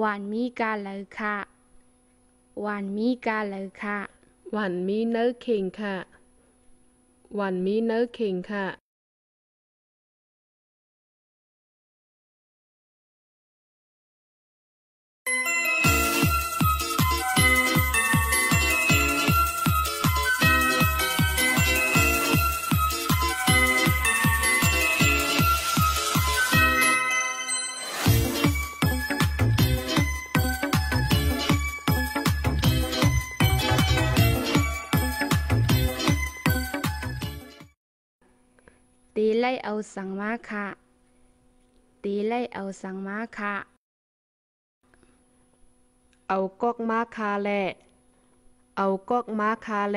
วันมีกาเลยค่ะวันมีกาเลยค่ะวันมีเนื้อเข่งค่ะวันมีเนื้อเข่งค่ะตีไล่เอาสังมาค่ะตีไล่เอาสังมาค่ะเอากอกม้าคาแลเอากอกม้าคาแล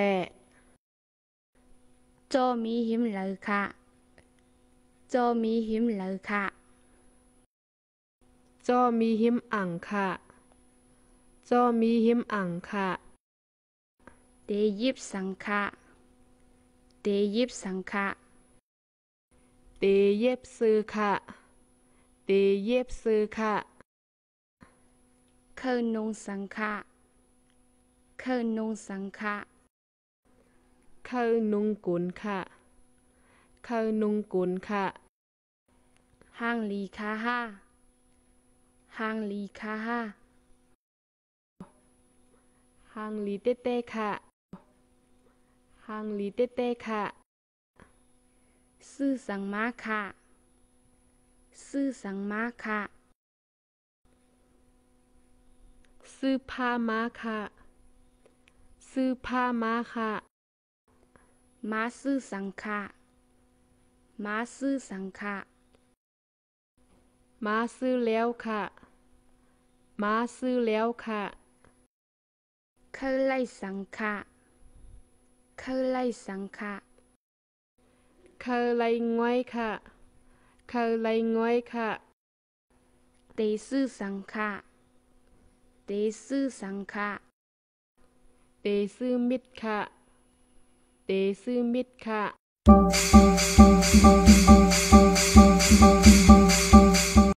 จอมีหิมเลยค่ะจอมีหิมเลยค่ะจ้อมีหิมอ่างค่ะจ้อมีหิมอ่างค่ะเตยิบสังค่ะเตยิบสังค่ะเตเย็บซื้อค่ะเตเย็บซื้อค่ะเคยนงสังค่ะเคยนงสังค่ะเข้านุงกุนค่ะเข้านุงกุนค่ะห้างลีค่ะห้าห้างลีค่ะห้าหางลีเต้เต้ค่ะหางลีเต้เต้ค่ะซื่อสังมาค่ะซื่อสังมาค่ะซื้อผ้าม้าค่ะซื้อผ้าม้าค่ะม้าซื่อสังค่ะม้าซื่อสังค่ะม้าซื้อแล้วค่ะม้าซื้อแล้วค่ะเคยไล่สังค่ะเคยไล่สังค่ะเคยไล่ง่อยค่ะเคยไล่ง่อยค่ะเตซื่อสังค่ะเตซื่อสังค่ะเตซื้อมิดค่ะเตซื้อมิดค่ะ